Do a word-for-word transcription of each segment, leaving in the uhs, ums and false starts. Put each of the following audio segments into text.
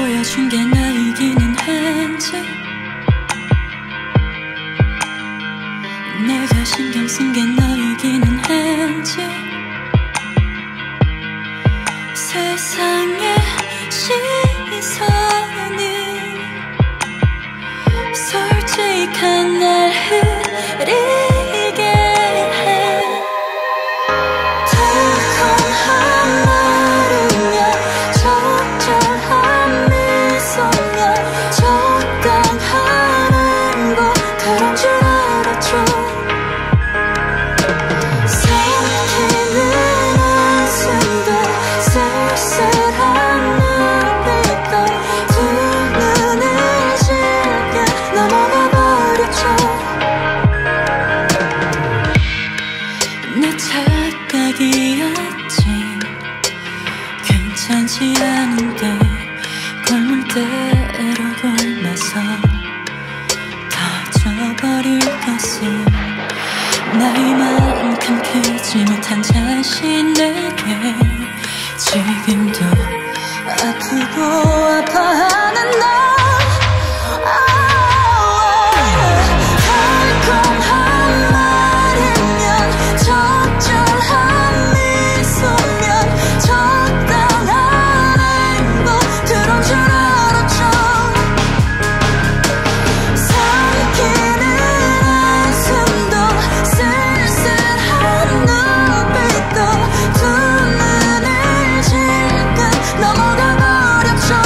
보여준 게 나이기는 했지. 내가 신경 쓴 게 너이기는 했지. 세상의 시선이 솔직한 날 흐리게 해. 달콤한 말이며 적절한 미소며 적당한 행복, 그런 줄 알았죠. 삼키는 한숨도 쓸쓸한 눈빛도 두 눈을 질게 넘어가 버렸죠. 내 착각이었지. 괜찮지 않은데 골물대로 골마서 터져버릴 것을 나이만큼 크지 못한 자신에게 지금도 아프고 아파하는 나. 달콤한 말이면 적절한 미소면 적당한 행복, 그런 줄 알았죠. 삼키는 한숨도 쓸쓸한 눈빛도 두 눈을 질끈 넘어가 버렸죠.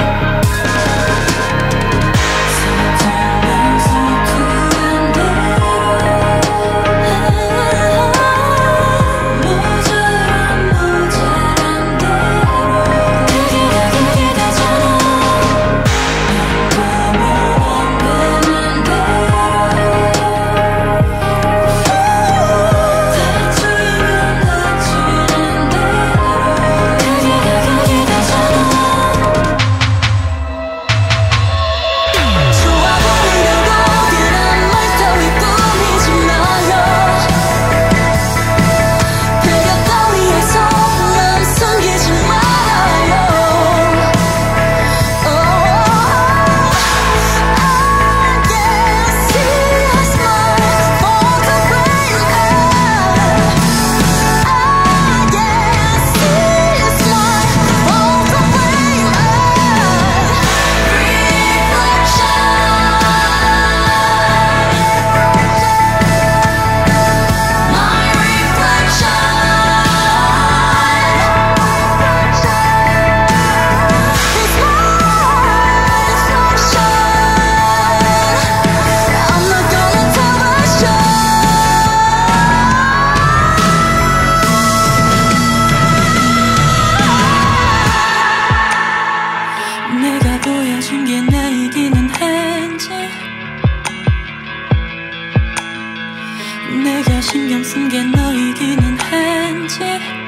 내가 보여준 게 나이기는 했지. 내가 신경 쓴 게 너이기는 했지.